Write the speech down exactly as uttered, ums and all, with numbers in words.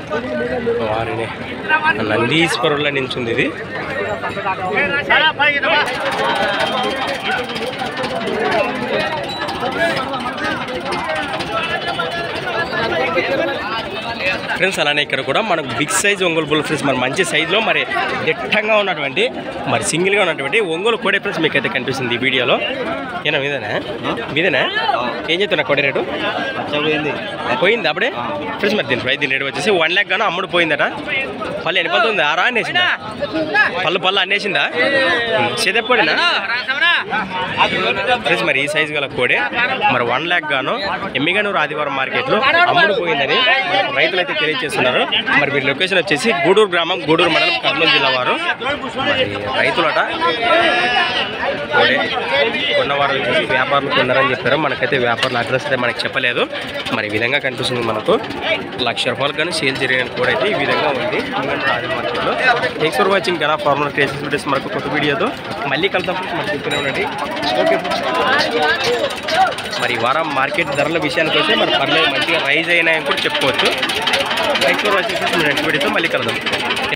వారిని నందీశ్వరుల నించుంది ఇది. ఫ్రెండ్స్ అలానే ఇక్కడ కూడా మనకు big size Ongole bull friends మరి మంచి సైజులో మరి దిట్టంగా ఉన్నటువంటి మరి సింగిల్గా ఉన్నటువంటి ఒంగోలు కోడే ఫ్రెండ్స్ మీకు అయితే కనిపిస్తుంది ఈ వీడియోలో. ఏనా మీదేనా మీదేనా ఏం చెప్తున్నా కోడే రేటు పోయింది అప్పుడే ఫ్రెండ్స్. మరి దీని ప్రైస్ దీని రేటు వచ్చేసి వన్ ల్యాక్ గాను అమ్ముడు పోయిందట. పళ్ళు ఎన్ని పళ్ళు ఉంది ఆరా అనేసిందా పళ్ళు పళ్ళు అనేసిందా చేదెప్పుడేనా ఫ్రెండ్స్. మరి ఈ సైజు గల కోడే మరి వన్ ల్యాక్ గాను ఎమ్మిగనూరు ఆదివారం మార్కెట్లో అమ్ముడు పోయిందని రైతులు అయితే తెలియజేస్తున్నారు. మరి వీరి లొకేషన్ వచ్చేసి గూడూరు గ్రామం గూడూరు మండలం కర్నూలు జిల్లా వారు. మరి రైతులట కోడే కొన్నవారు వచ్చేసి వ్యాపారులు కొన్నారని చెప్పారు. మనకైతే వ్యాపారుల అడ్రస్ అయితే మనకు చెప్పలేదు. మరి ఈ విధంగా కనిపిస్తుంది మనకు లక్ష రూపాయలకు కానీ సేల్ జరిగిన కూడా అయితే ఈ విధంగా ఉంది ఆదివారం మార్కెట్లో. థ్యాంక్స్ ఫర్ వాచింగ్ గనా ఫార్మర్ క్రేజెస్ వీడియోస్ మనకు కొత్త వీడియోతో మళ్ళీ కలుద్దాం. మనకు చెప్తూనే ఉండండి. ఓకే మరి వారం మార్కెట్ ధరల విషయానికి వస్తే మరి పర్లేదు మంచిగా రైజ్ అయినాయని కూడా చెప్పుకోవచ్చు. థ్యాంక్స్ ఫర్ వాచింగ్ నెక్స్ట్ వీడియోతో మళ్ళీ కలుద్దాం.